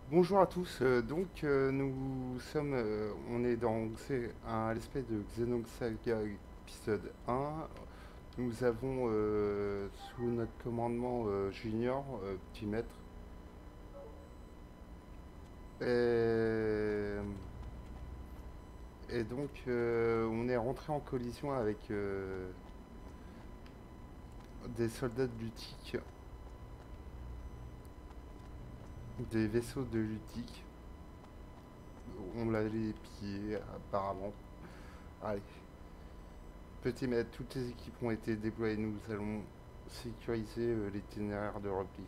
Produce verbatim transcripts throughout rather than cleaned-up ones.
Bonjour à tous, euh, donc euh, nous sommes, euh, on est dans c'est un l'espèce de Xenosaga épisode un. Nous avons euh, sous notre commandement euh, Junior, euh, petit maître, et, et donc euh, on est rentré en collision avec euh, des soldats de l'Utique, des vaisseaux de l'Utique. On l'a les pillés apparemment. Allez, petit maître, toutes les équipes ont été déployées, nous allons sécuriser euh, l'itinéraire de repli.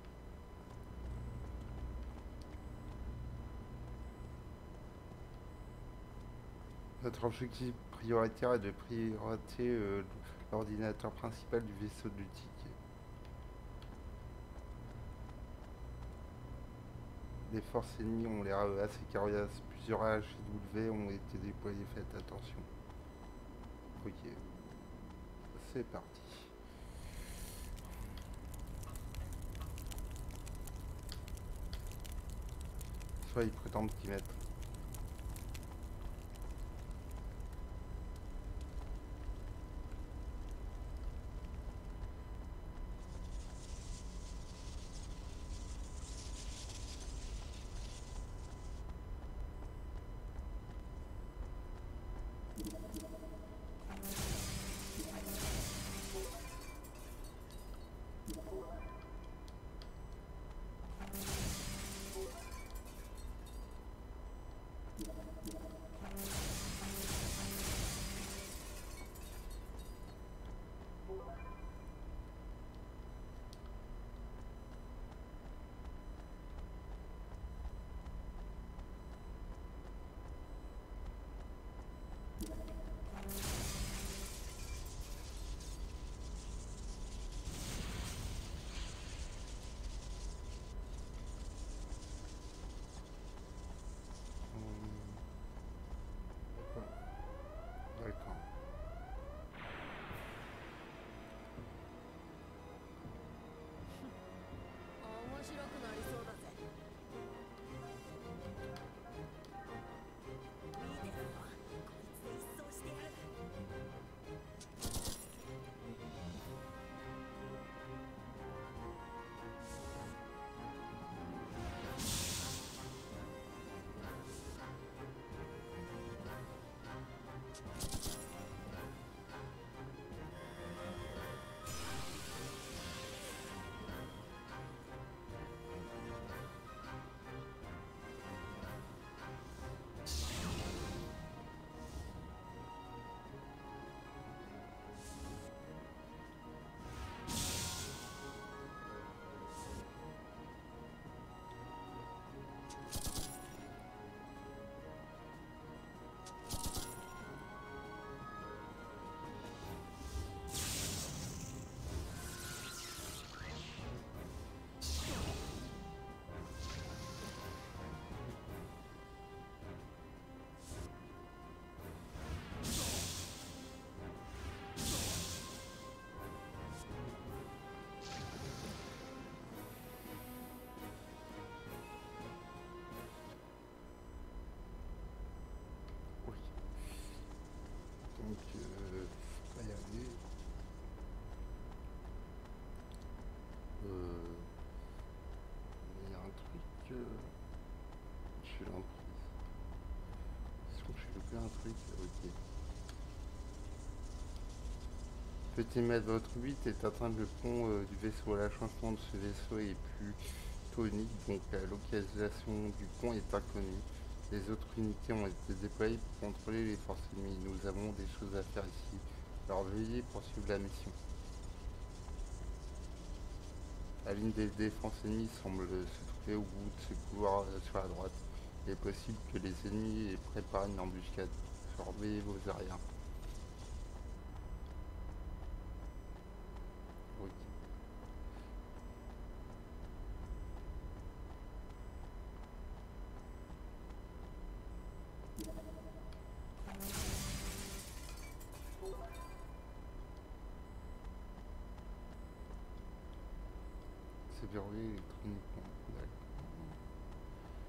Notre objectif prioritaire est de prioriter euh, l'ordinateur principal du vaisseau de l'Utique. Les forces ennemies ont l'air euh, assez coriaces. Plusieurs H W ont été déployés, faites attention. Ok, c'est parti. Soyez prudent, petit maître. Hum, D'accord. 面白くなりそうだぜ。見てろよ、こいつで一掃してやる。 Oui. Donc, euh, faut pas y aller. Euh, Il y a un truc. Euh, je suis l'emprise. Est-ce que j'ai loupé un truc? Ok. Petit maître, votre but est d'atteindre le pont euh, du vaisseau. L'achèvement de ce vaisseau est plus tonique, donc la localisation du pont est inconnue. Les autres unités ont été déployées pour contrôler les forces ennemies. Nous avons des choses à faire ici. Alors veuillez poursuivre la mission. La ligne des défenses ennemies semble se trouver au bout de ce couloir euh, sur la droite. Il est possible que les ennemis aient préparé une embuscade. Surveillez vos arrières. Oui. C'est verrouillé électroniquement. D'accord.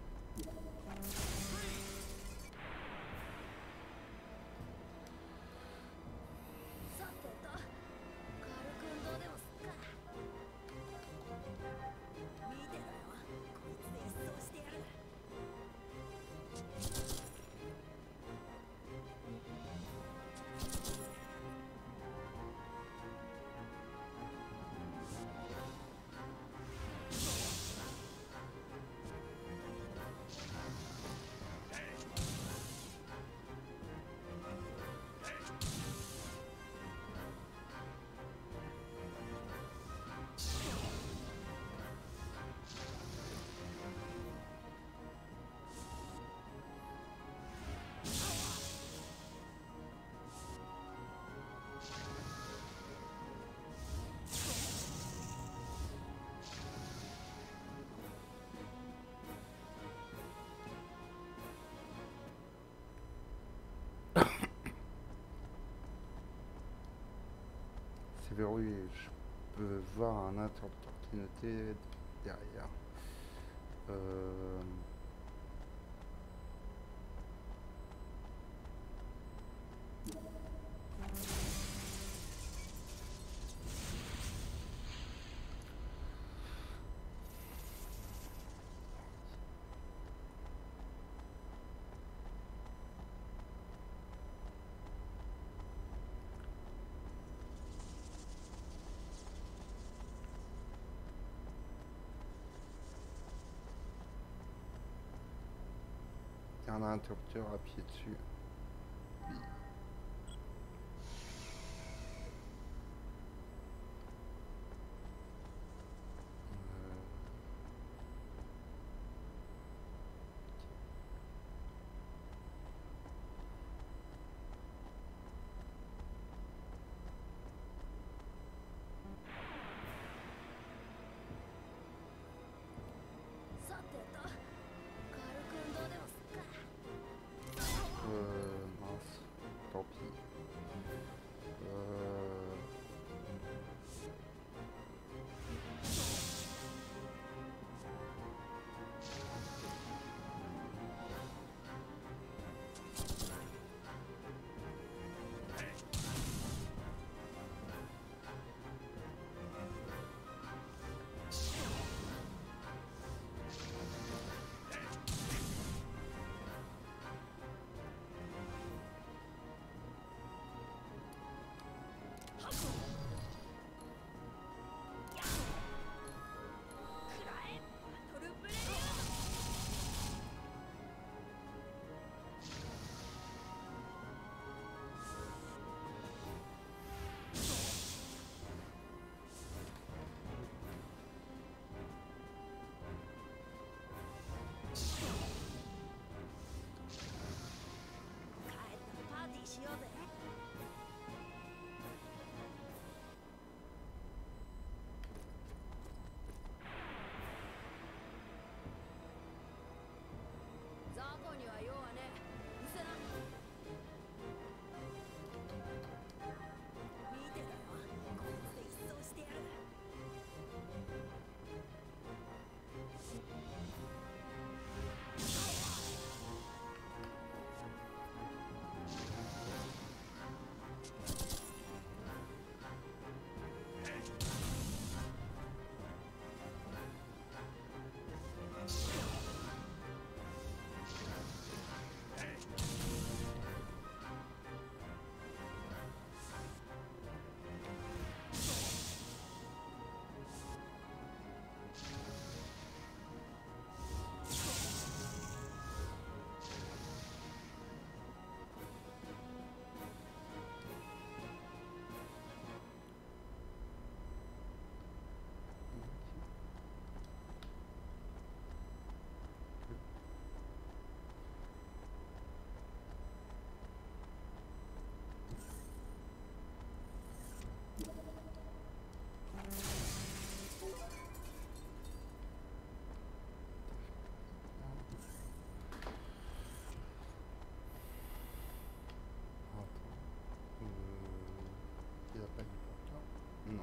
verrouillé. Je peux voir un interrupteur qui est noté derrière. Euh... Il y a un interrupteur à pied dessus. Oui. Euh, さてと軽く運動でもすっか。 euh, mince, tant pis. Euh, 雑魚には用はねえ。うせな。見てろよ。こいつで一掃してやる。 Il n'y a pas de porteur? Non.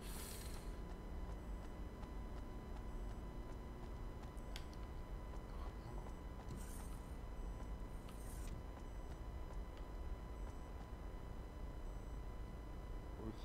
Ok.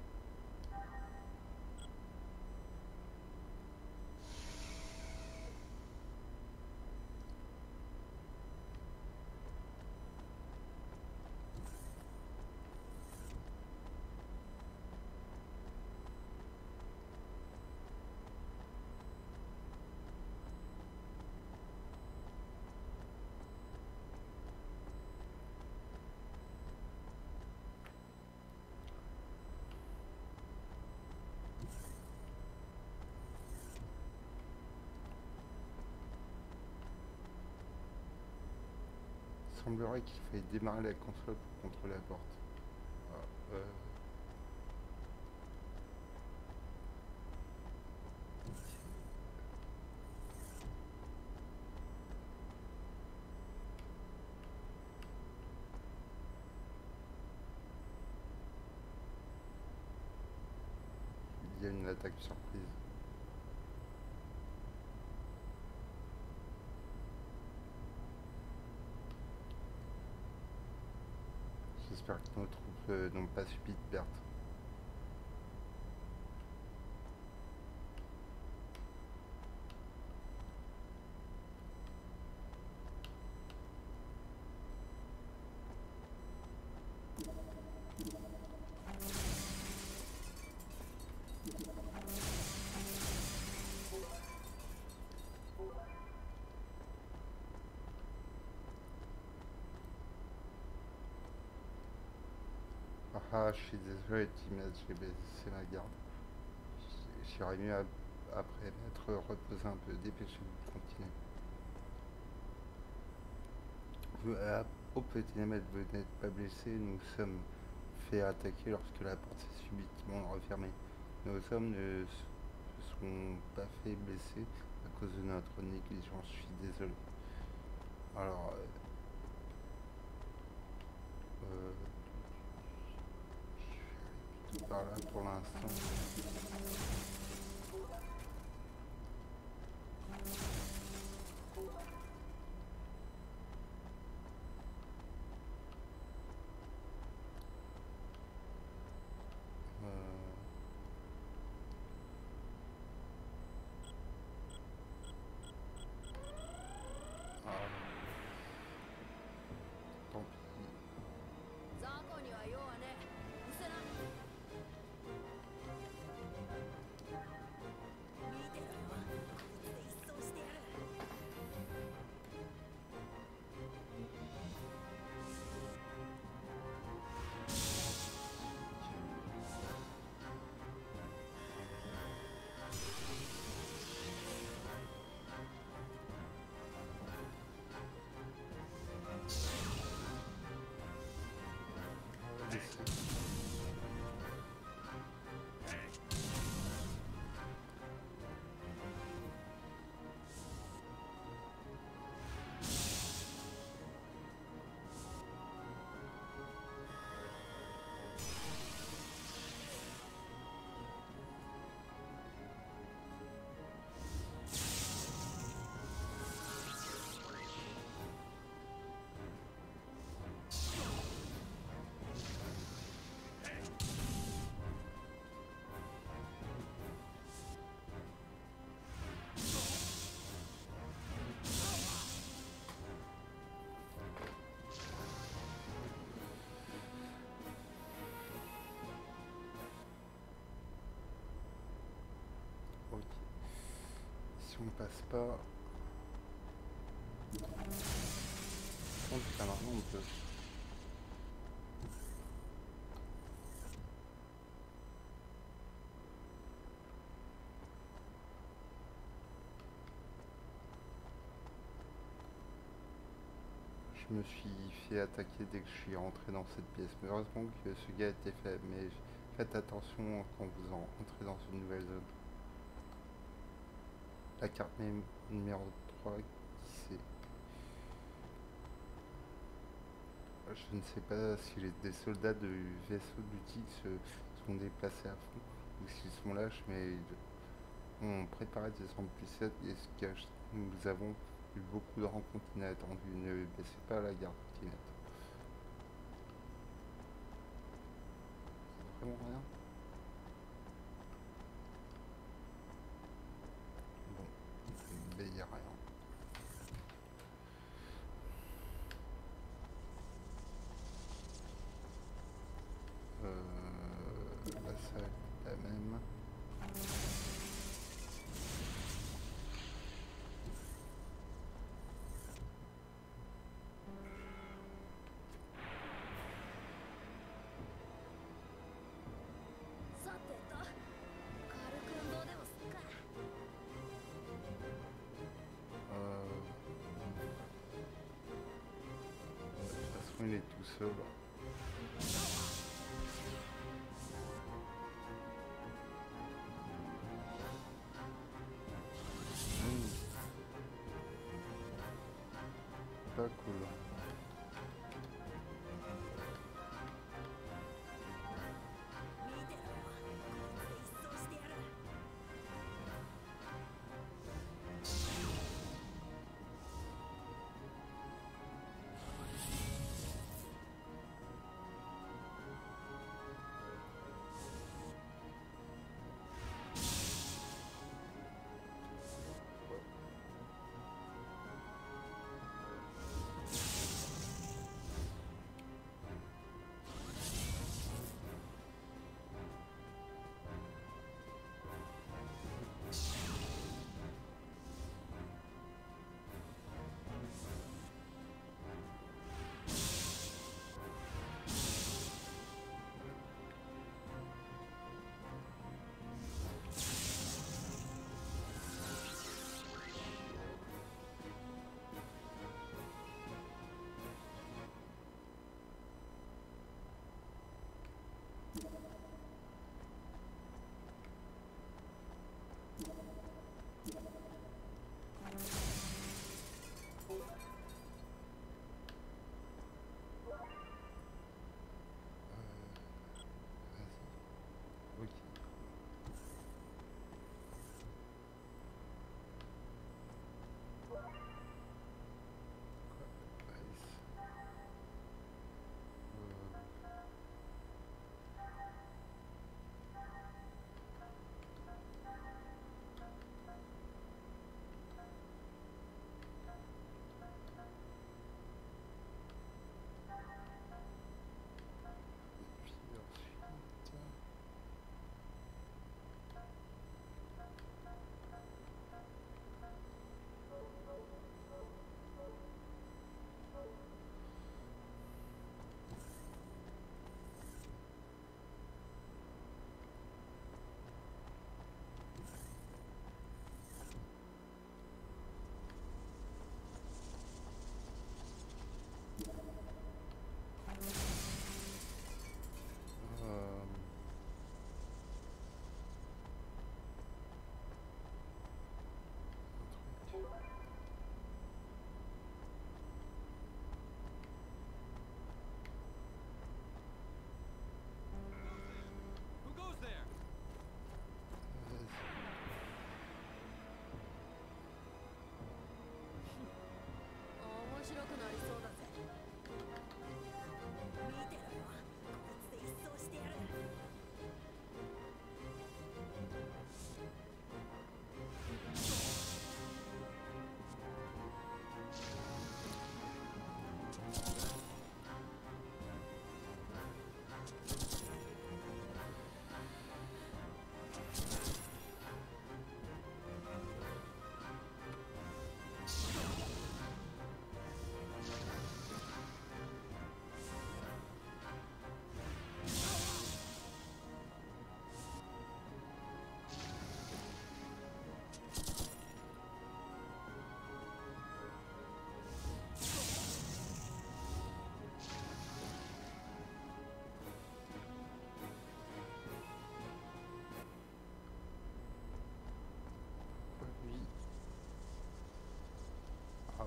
Il semblerait qu'il faille démarrer la console pour contrôler la porte. Ah, euh... y a une attaque surprise. J'espère que nos troupes euh, n'ont pas subi de perte. Ah, je suis désolé, Timmez, j'ai baissé ma garde. J'aurais mieux ap- après m'être reposé un peu, dépêchez-vous de continuer. Vous, euh, au petit Nemeth, vous n'êtes pas blessé, nous sommes fait attaquer lorsque la porte s'est subitement refermée. Nos hommes ne se sont pas fait blesser à cause de notre négligence, je suis désolé. Alors, euh, euh, je vais aller plutôt par là pour l'instant. Euh, ah, tant pis. 雑魚には用はねえ。うせな。見てろよ。こいつで一掃してやる。 Laissez. Ok. Si on passe pas... On peut, normalement on peut. Je me suis fait attaquer dès que je suis rentré dans cette pièce. Mais heureusement que ce gars était faible. Mais faites attention quand vous entrez dans une nouvelle zone. La carte num- numéro trois, qui c'est? Je ne sais pas si les, des soldats du vaisseau du se sont déplacés à fond ou s'ils sont lâches, mais ils ont préparé des embuscades et ce que nous avons eu beaucoup de rencontres inattendues. Ne baissez pas la garde, Kinect. Vraiment rien. Bon, mais il n'y a rien. Euh, là, ça va être la même. Euh, de toute façon, il est tout seul. Mmh, pas cool.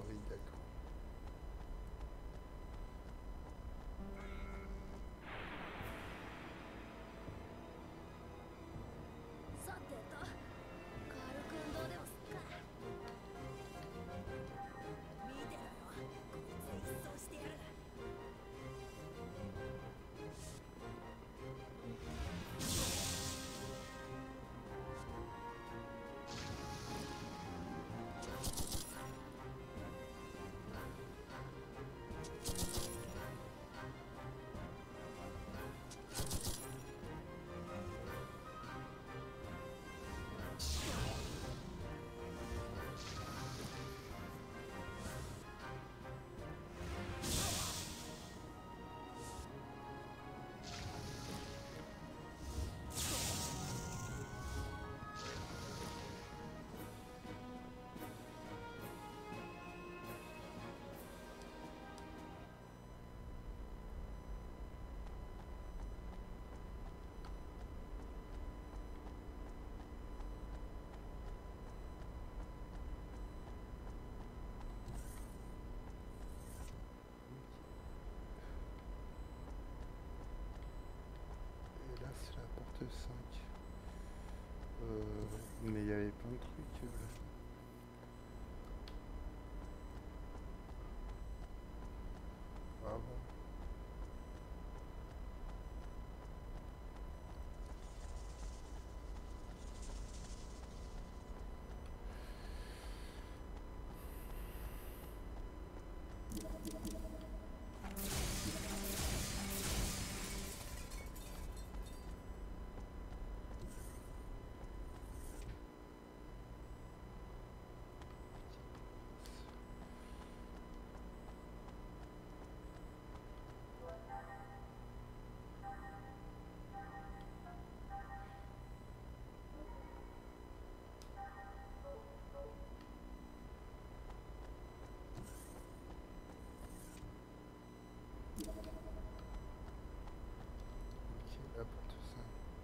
oui, d'accord. Et là, c'est la porte cinq. Euh, mais il y avait plein de trucs. euh. Ah bon. Ok, la porte cinq.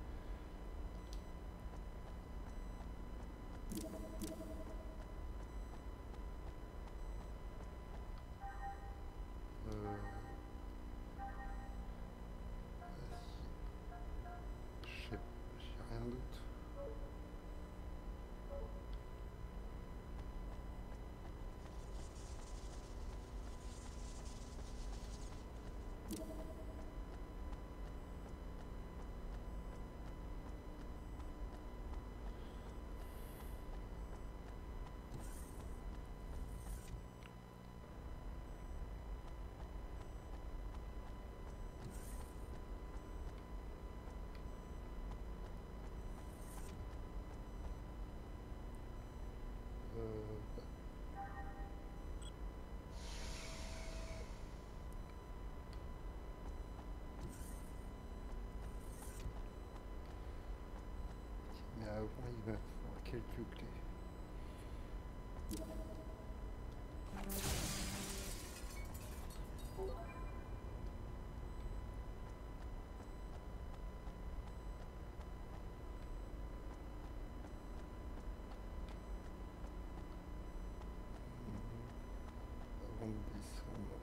Euh, vas-y. Je sais, j'ai rien d'autre. Euh, mais avant, il va falloir quelques clés. Avant de descendre.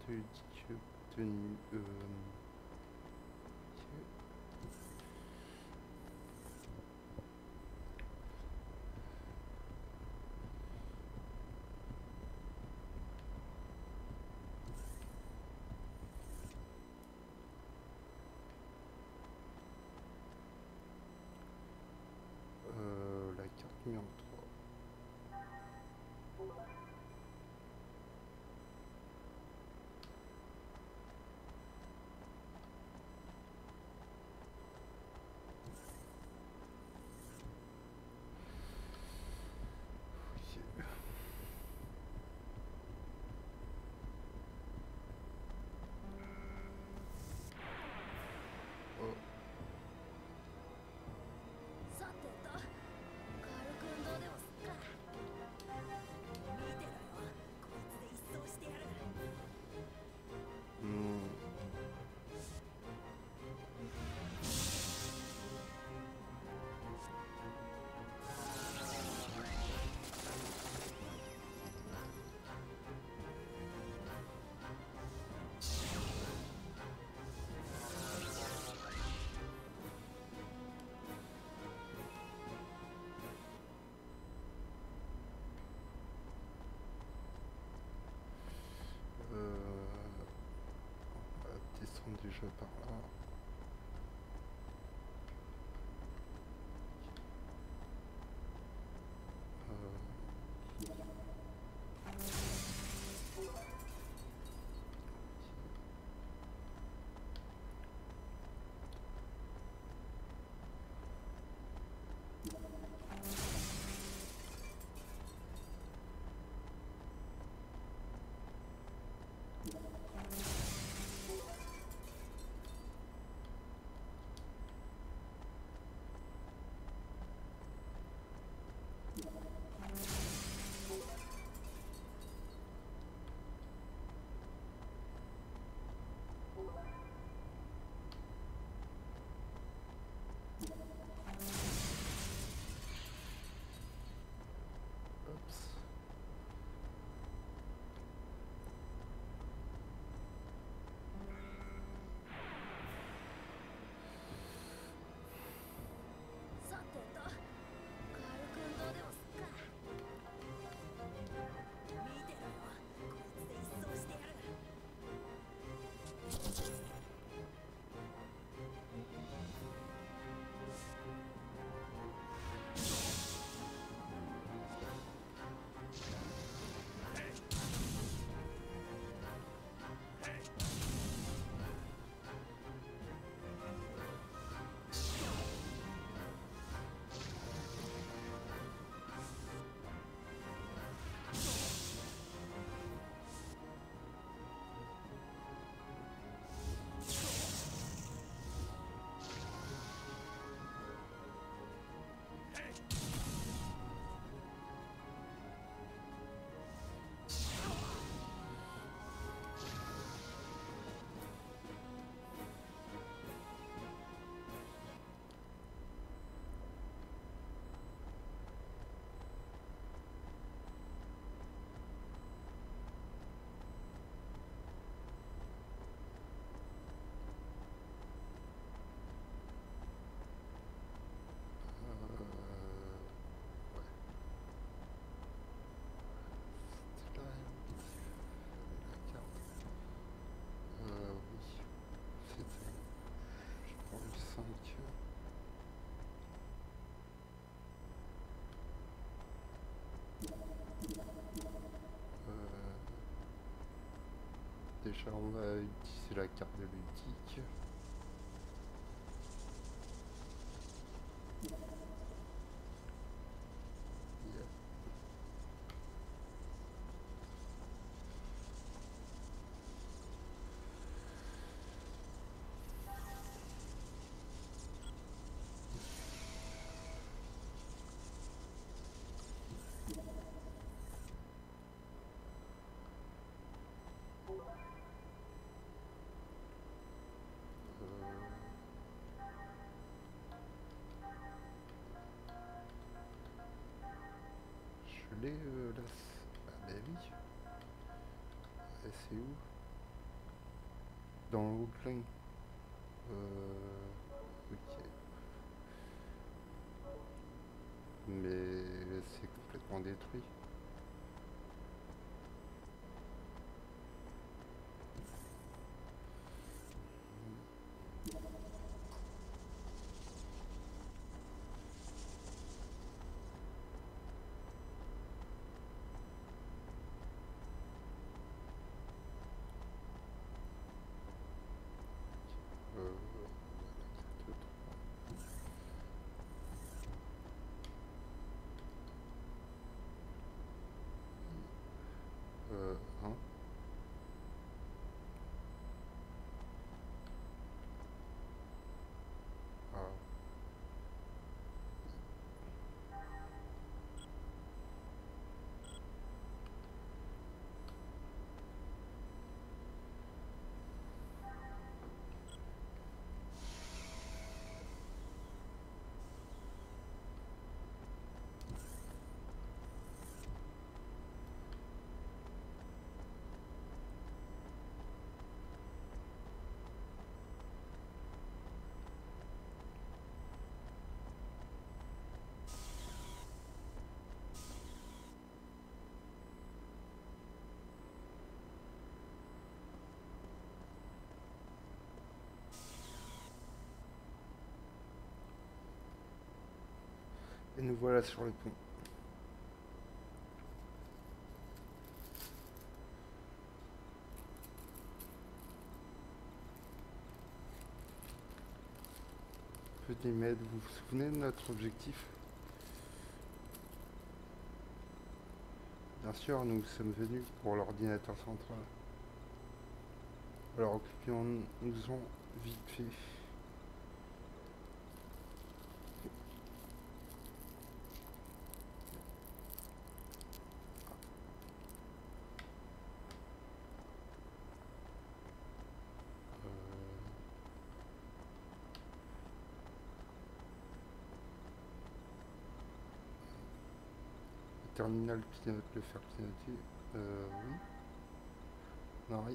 périodique obtenu. Euh, euh, la carte numéro trois. Ok. Oh. さてと軽く運動でもすっか。見てろよ、こいつで一掃してやる。 Hmm. Euh, on va descendre déjà par là. Oups. Déjà on va utiliser la carte de ludique. Yeah. Je l'ai euh, là. Ah bah oui. Et c'est où? Dans l'outline. Euh... Ok. Mais c'est complètement détruit. Euh... Euh... Hein? Ah. Et nous voilà sur le pont. Petit Med, vous vous souvenez de notre objectif? Bien sûr, nous sommes venus pour l'ordinateur central. Alors occupions-nous-en vite fait. Terminal pilote, le faire piloter. Euh, oui. Marie.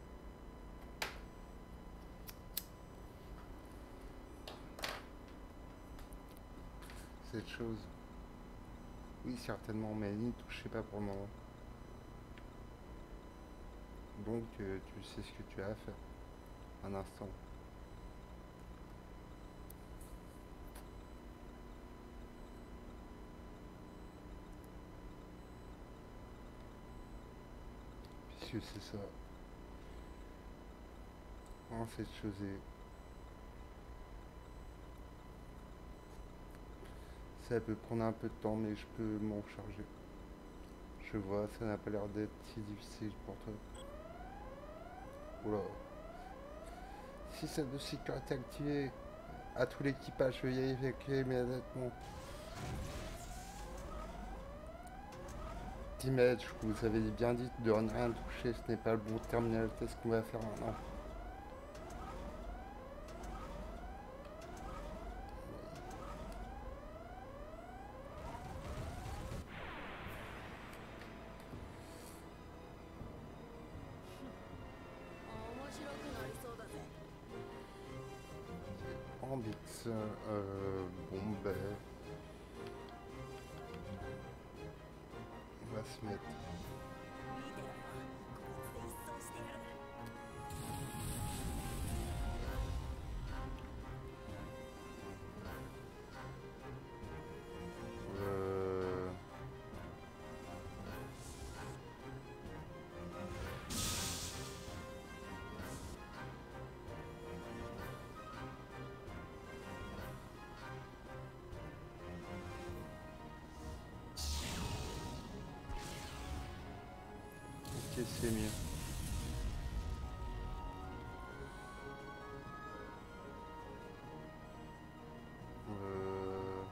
Cette chose. Oui, certainement, mais elle n'y touchez pas pour le moment. Donc, euh, tu sais ce que tu as à faire. Un instant. Puisque c'est ça. Oh, cette chose est... Ça peut prendre un peu de temps, mais je peux m'en charger. Je vois, ça n'a pas l'air d'être si difficile pour toi. Oula. Système de sécurité activé. À tout l'équipage, veuillez évacuer immédiatement. Dimage, je vous avais bien dit de ne rien toucher, ce n'est pas le bon terminal. Qu'est-ce qu'on va faire maintenant? Ambix, euh, bon ben, on va se mettre. Euh... Ok, c'est mieux. Euh...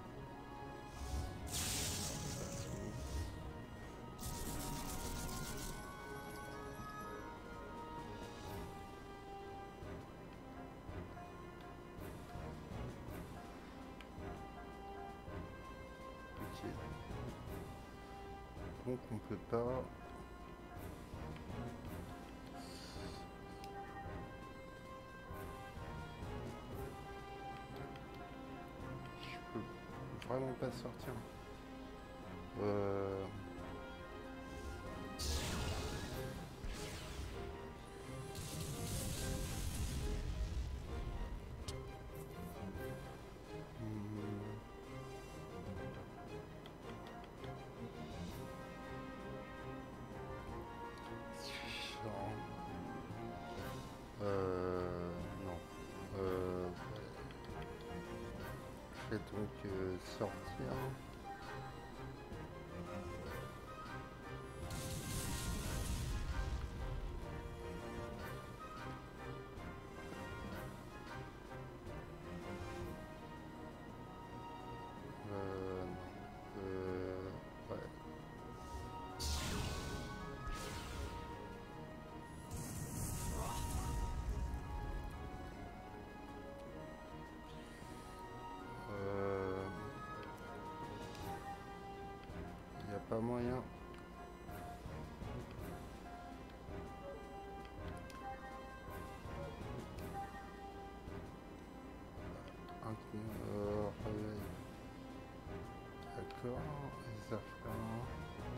Ok. Donc on peut pas. vraiment pas sortir. Euh... Euh, non. Euh, je vais donc euh, sortir. Euh, euh, ouais. Euh, y a pas moyen. Un, euh, réveil. D'accord, les affaires.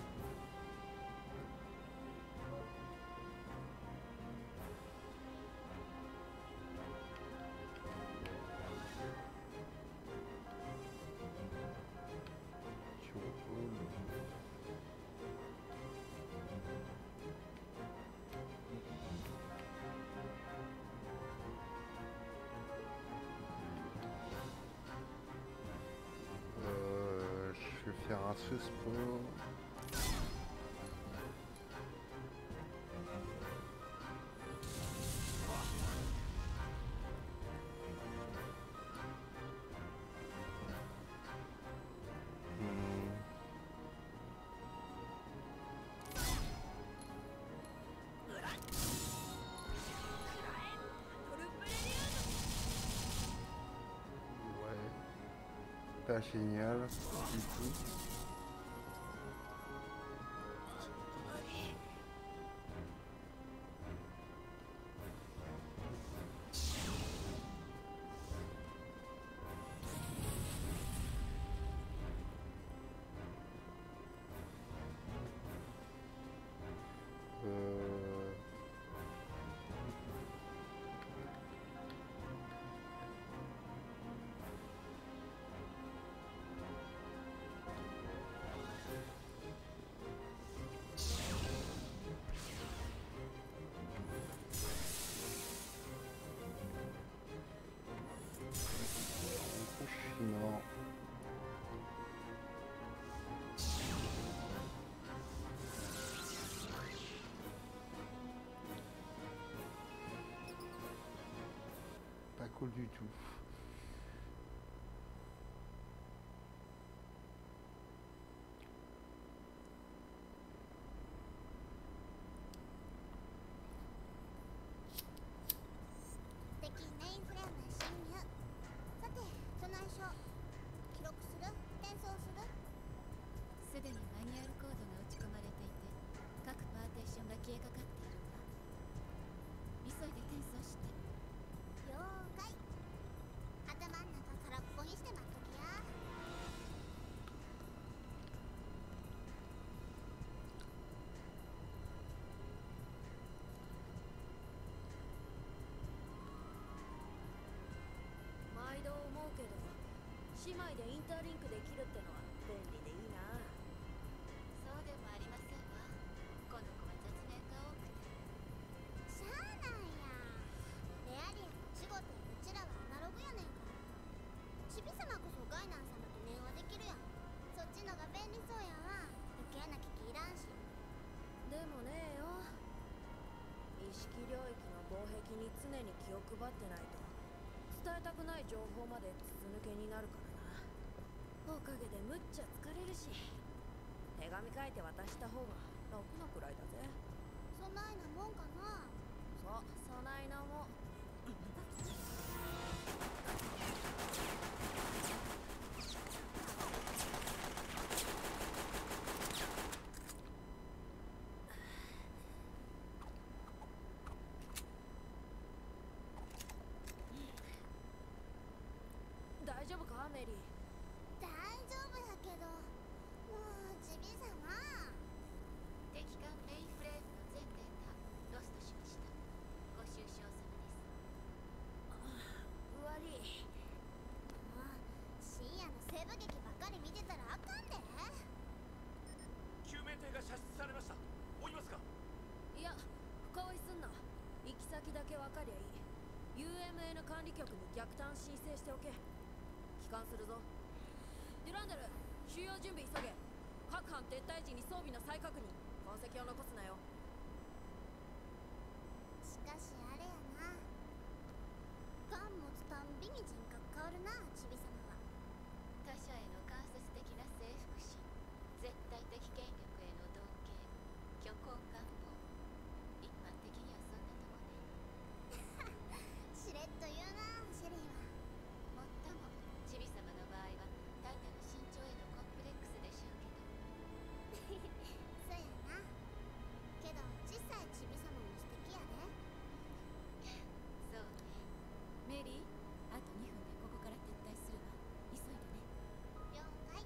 Euh, je vais faire un sous-sport. Hmm. Ouais, pas génial du tout. Euh, je suis mort. Pas cool du tout. 敵メインフレームへ侵入。さてその相性記録する転送する。すでにマニュアルコードが打ち込まれていて各パーテーションが消えかかっているわ。急いで転送して。了解。頭ん中空っぽにして待っときや。毎度思うけど姉妹でインターリンクできるってのは便利でいいな。そうでもありませんわ。この子は雑念が多くて。しゃあないや。レアリアの仕事うちらはアナログやねんから。チビ様こそガイナン様と電話できるやん。そっちのが便利そうやわ。余計な機器いらんし。でもねえよ。意識領域の防壁に常に気を配ってないと伝えたくない情報まで筒抜けになるからな。おかげでむっちゃ疲れるし手紙書いて渡した方が楽なくらいだぜ。そないなもんかな。そうそないなもん。大丈夫かメリー。大丈営の管理局に逆探申請しておけ。帰還するぞ。デュランデル、収容準備急げ。各班撤退時に装備の再確認、痕跡を残すなよ。 しかしあれやな、ガン持つたんびに人格変わるな、チビ様は。 他者への間接的な征服心、絶対的権力への同型、虚構願望。一般的にはそんなとこね。 しれっと言うな、シェリーは。 もっともチビ様の場合は単なる身長へのコンプレックスでしょうけど。 そやな。けど小さいチビ様も素敵やで。 そうね。メリー、あとにふんでここから撤退するわ。急いでね。 了解。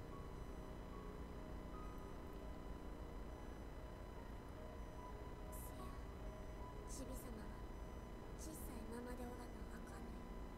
せや、チビ様は小さいままでおらなあかんのよ。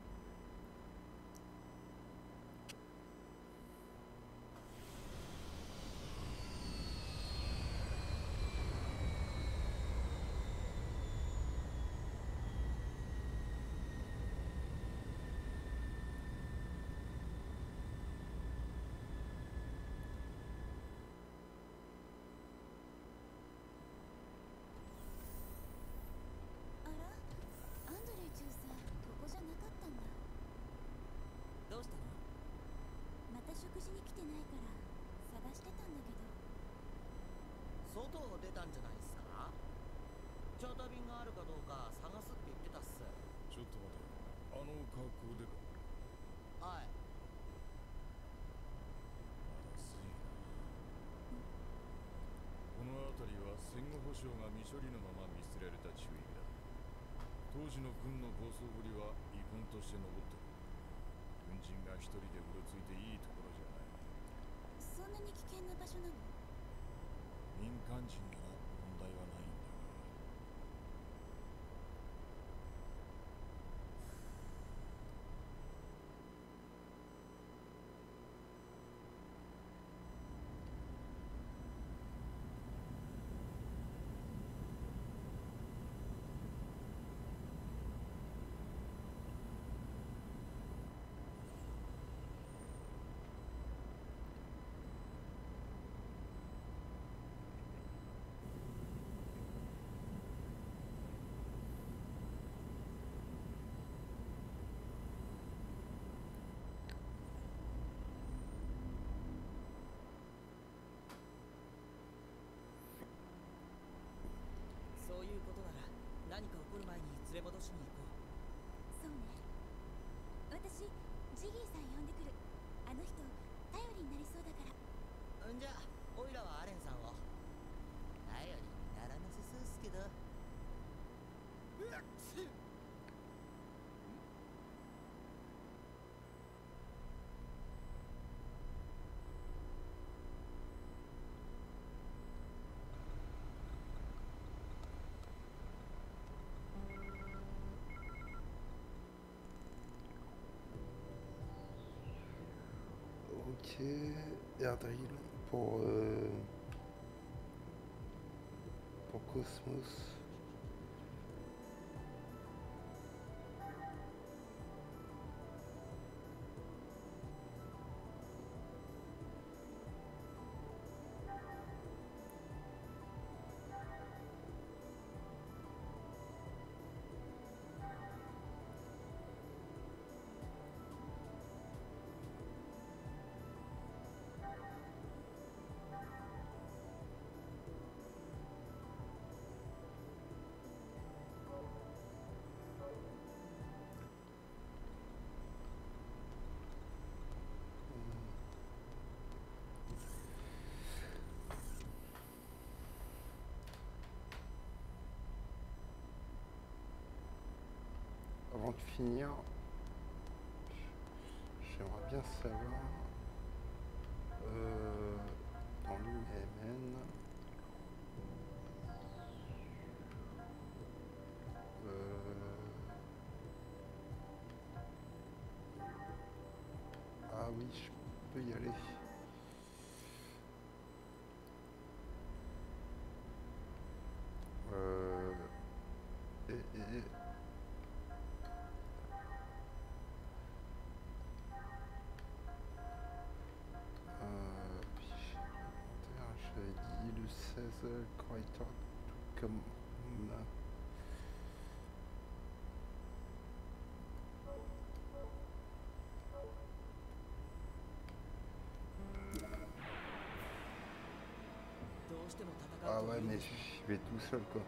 あら、アンドレイ中佐、ここじゃなかったんだ。 どうしたの？ また食事に来てないから探してたんだけど。 外を出たんじゃないですか？チャーター便があるかどうか探すって言ってたっす。 ちょっと待て、あの格好でか。 はい。 まだすいな。この辺りは戦後保障が未処理のまま見捨てられた地域だ。当時の軍の暴走ぶりは遺恨として残ってる。軍人が一人でうろついていいところじゃない。 そんなに危険な場所なの？ 民間人なら問題はないんだが。 そういうことなら何か起こる前に連れ戻しに行こそうね。私、ジギーさん呼んでくる。あの人、頼りになりそうだから。 う。んじゃオイラはアレンさんを。頼りにならなさそうっすけど。うわっち Ok, Erdrill pour, euh, pour Cosmos. Avant de finir, j'aimerais bien savoir euh, dans l'U M N euh, ah oui, je peux y aller. Euh, et, et euh, correcteur comme on a. Ah ouais, mais je vais tout seul quoi.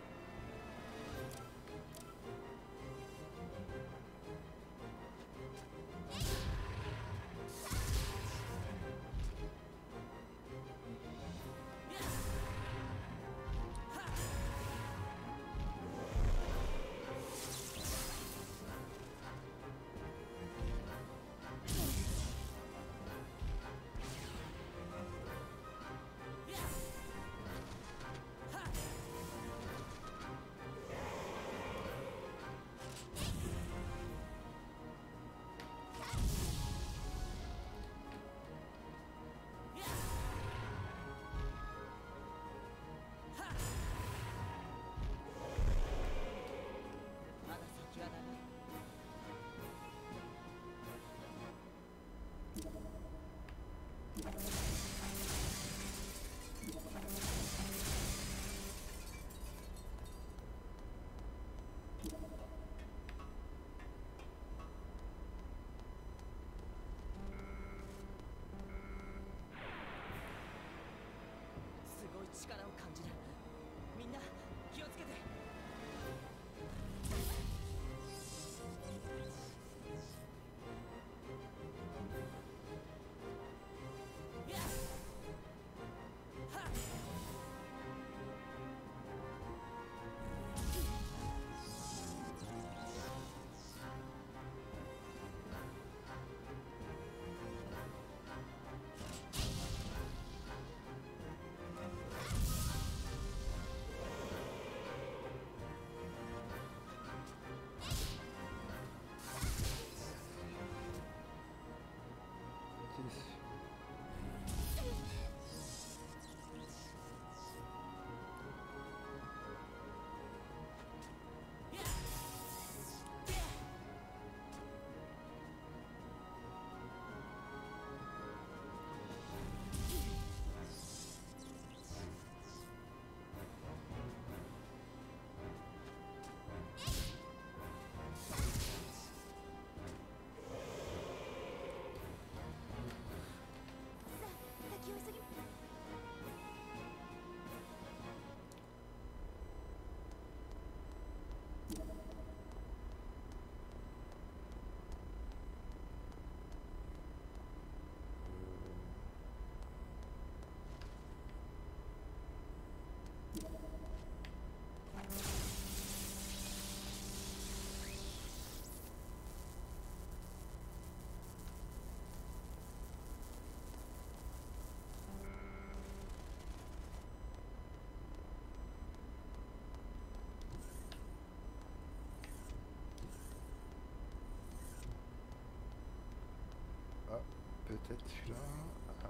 Peut-être celui-là. Ah.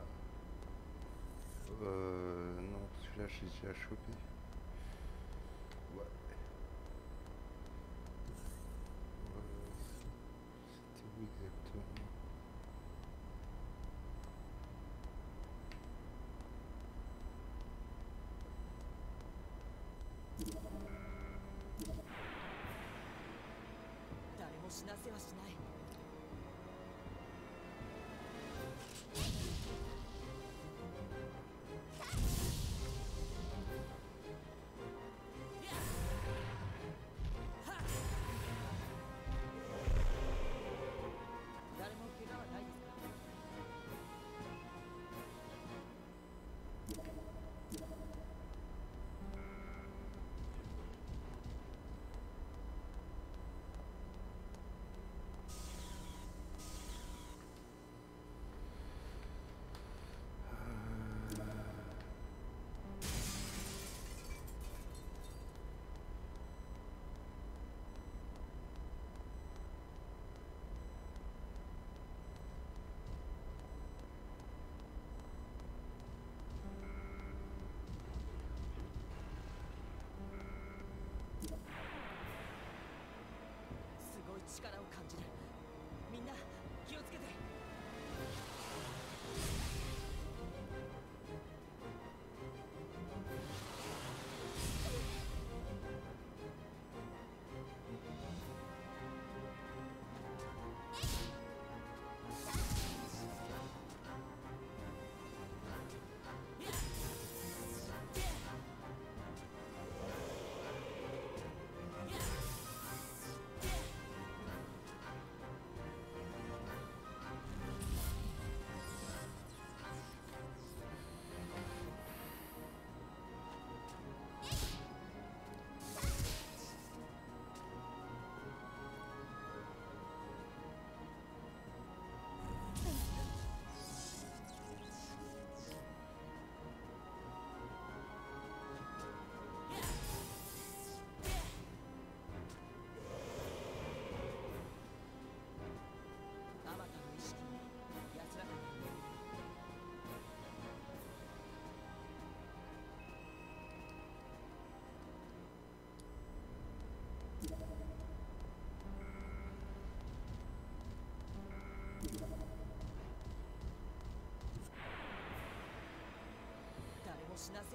Euh, non, celui-là j'ai déjà chopé. Ouais. Euh, C'était où exactement?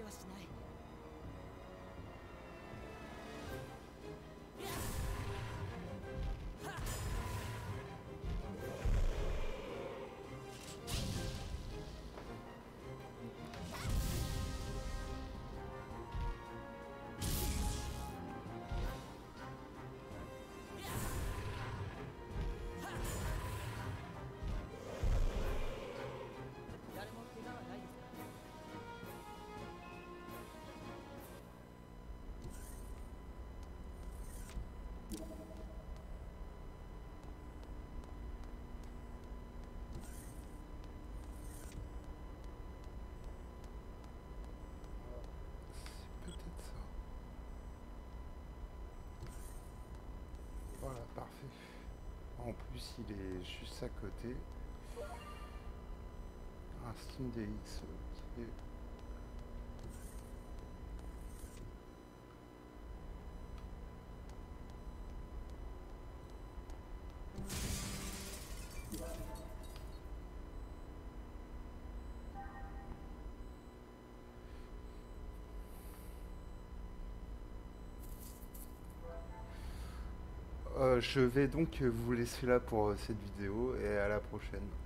はしない。誰も怪我はないですか？ C'est peut-être ça. Voilà, parfait. En plus, il est juste à côté. Un Steam D X, ok. Euh, je vais donc vous laisser là pour euh, cette vidéo et à la prochaine.